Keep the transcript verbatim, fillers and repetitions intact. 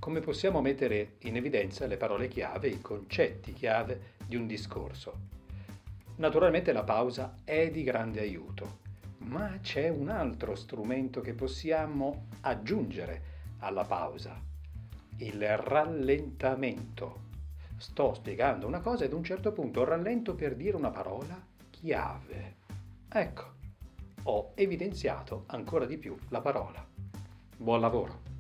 come possiamo mettere in evidenza le parole chiave, i concetti chiave di un discorso. Naturalmente la pausa è di grande aiuto, ma c'è un altro strumento che possiamo aggiungere alla pausa: il rallentamento. Sto spiegando una cosa ed a un certo punto rallento per dire una parola chiave. Ecco, ho evidenziato ancora di più la parola. Buon lavoro!